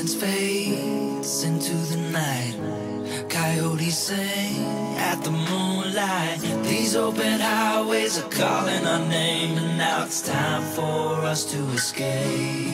distance fades into the night. Coyotes sing at the moonlight. These open highways are calling our name, and now it's time for us to escape.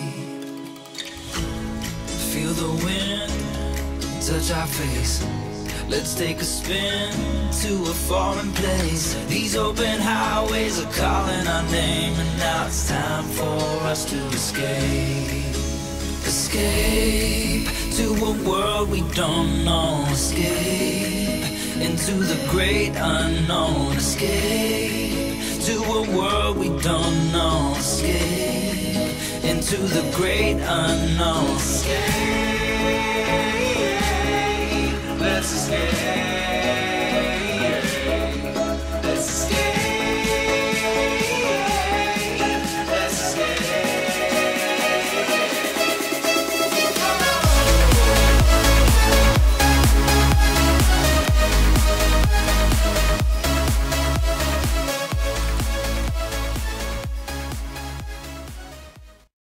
Feel the wind touch our face. Let's take a spin to a foreign place. These open highways are calling our name, and now it's time for us to escape. Escape to a world we don't know. Escape into the great unknown. Escape to a world we don't know. Escape into the great unknown. Escape, let's escape.